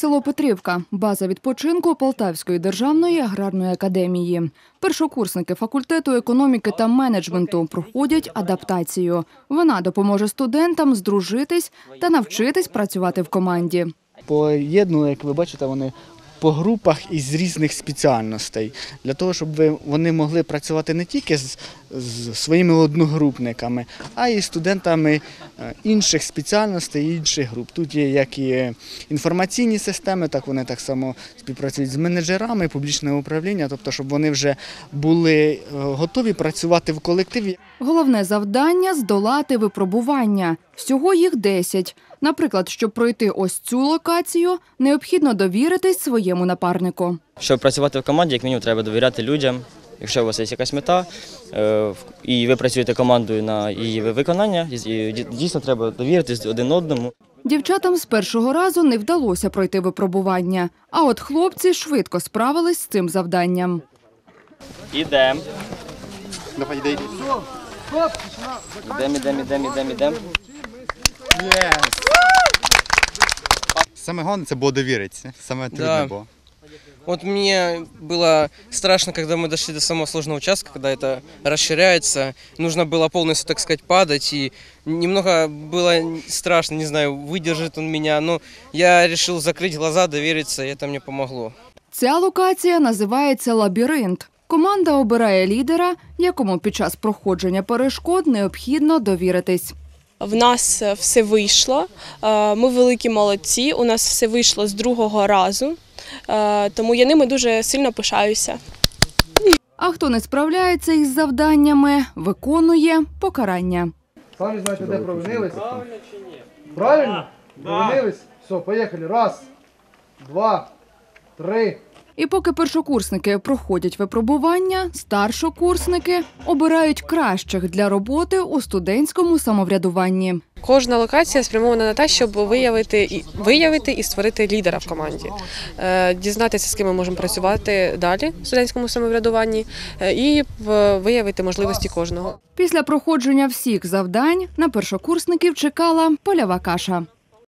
Село Петрівка – база відпочинку Полтавської державної аграрної академії. Першокурсники факультету економіки та менеджменту проходять адаптацію. Вона допоможе студентам здружитись та навчитись працювати в команді. Поєднали, як ви бачите, вони по групах із різних спеціальностей, для того, щоб вони могли працювати не тільки з своїми одногрупниками, а й студентами інших спеціальностей, інших груп. Тут є як і інформаційні системи, так вони так само співпрацюють з менеджерами публічного управління, тобто, щоб вони вже були готові працювати в колективі. Головне завдання – здолати випробування. Всього їх 10. Наприклад, щоб пройти ось цю локацію, необхідно довіритись своєму напарнику. Щоб працювати в команді, як мінімум, треба довіряти людям. Якщо у вас є якась мета, і ви працюєте командою на її виконання, дійсно треба довіритись один одному. Дівчатам з першого разу не вдалося пройти випробування, а от хлопці швидко справились з цим завданням. Ідемо. Давай, йди. Ідемо. Самое главное, это было довериться. Самое трудное было. Вот мне было страшно, когда мы дошли до самого сложного участка, когда это расширяется. Нужно было полностью, так сказать, падать. И немного было страшно, не знаю, выдержит он меня. Но я решил закрыть глаза, довериться, и это мне помогло. Ця локація називається «Лабіринт». Команда обирає лідера, якому під час проходження перешкод необхідно довіритись. В нас все вийшло, ми великі молодці, у нас все вийшло з другого разу, тому я ними дуже сильно пишаюся. А хто не справляється із завданнями, виконує покарання. Самі знаєте, де провинилися? Правильно чи ні? Правильно? Провинились? Все, поїхали. Раз, два, три. І поки першокурсники проходять випробування, старшокурсники обирають кращих для роботи у студентському самоврядуванні. Кожна локація спрямована на те, щоб виявити і створити лідера в команді, дізнатися, з ким ми можемо працювати далі в студентському самоврядуванні і виявити можливості кожного. Після проходження всіх завдань на першокурсників чекала польова каша.